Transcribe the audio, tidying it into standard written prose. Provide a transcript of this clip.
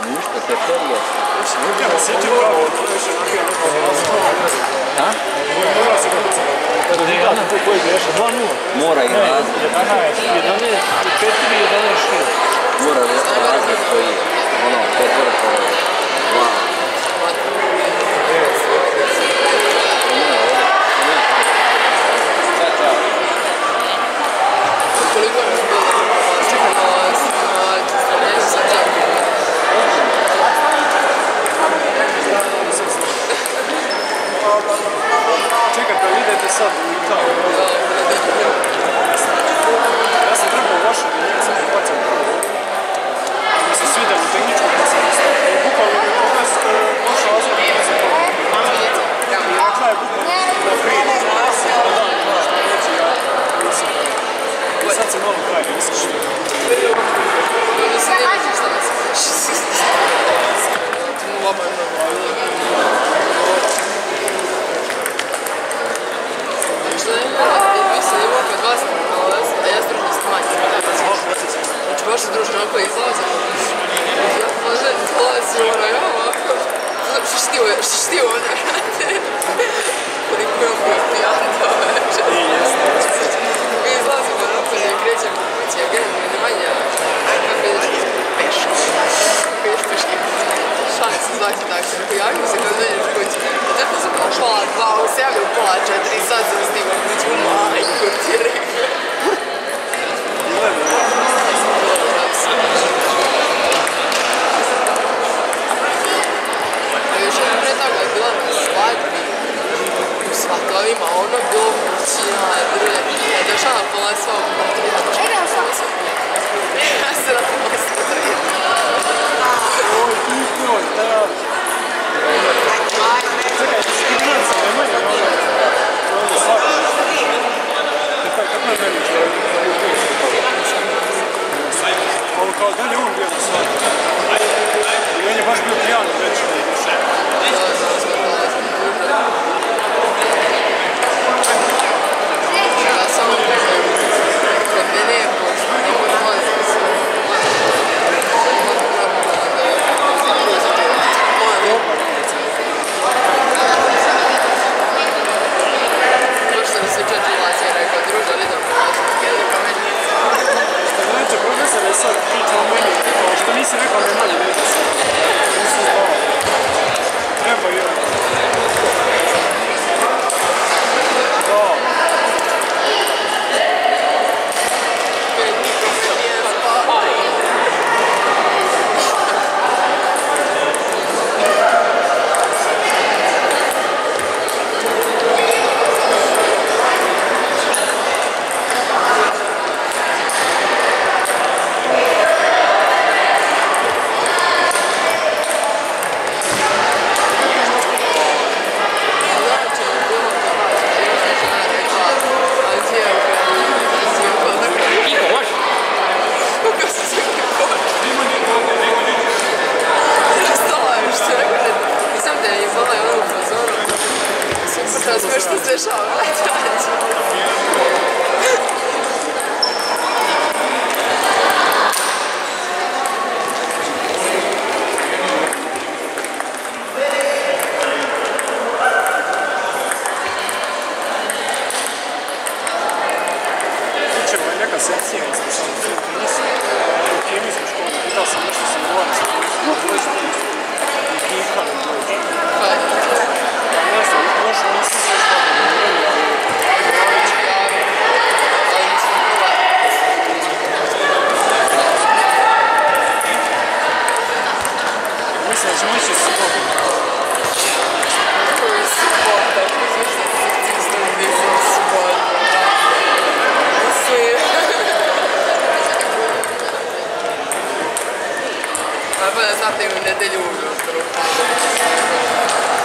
Ništa, te perije. Ja me sjećam kao to još onako je neko zlazno. Ha? Mora se kuca. Rezultat koji greša, 2-0. Mora i razlog. 11, 4, 11, Mora razlog koji, ono, petvrko, dva. Koliko je bilo Čekaj, da idete sad u Italiju. Ja sam trebao u vašu jedinicu da bacam prvo. Mi se svidjelo tehničko pa sam ostao. Bukvalno mi je pokaz naš razlog da ne znam prvo. I rekla je bukvalno na prije. Na dan što neće ja nisam. I sad se malo kraj iskušao. da se ne vidiš šta da se vidiš. Tu mu lapa je što ne vi se ne mogu kod vas nalaz, a ja stručno smanjim. Znači baš je družno onako izlaze. Ja može dolazi ono, ja ovako. Što ti ovdje rade? Koliko je on bio pijan to večer. Mi izlazimo onako i krećemo u kući, a generalno ne manje. Kako ideš? Peški. Šalim se zvati tako. Ako javim se kad dođeš u kući. Tako sam pola 2, u se javljam pola 4, sad sam stigla kući u majku ti rekao. A još jedno pre toga je bila na svadbi. U svatovima, ono bilo kućina, drve. Ja je došla na pola svog motorija. Čekaj, ja se na pola svog. Oj, Kiko, šta radiš? Čekaj, ti gledam sa Nemanja, ono svako. Kako je meni čovjek? Ovo kao da li on bio na svako? I on je baš bio pijan reći da je došao. Ja sam kod mene je pošto, ne mogu ulaziti se. Pošto mi se čeče ulazi i rekao, druže, idem ulaziti, jedno ka meni. Što neće, profesor je sad pitao meni, što nisi rekao Nemanja, neće sad. Nisam znao. Treba i on. Da. Razumeš što se dešava? Pričeva je neka sekcija isto sam film tenisam u kemijsku školu. Pitao sam nešto sam govorio sa tenisam. I kihali dođe. Ne znam, još nisam sve što da govorio, ali mislim da ćemo ići subotu. Koji subota, mislim što se cisno nisam subota. Mislim. A pa da znate u nedelju ujutru.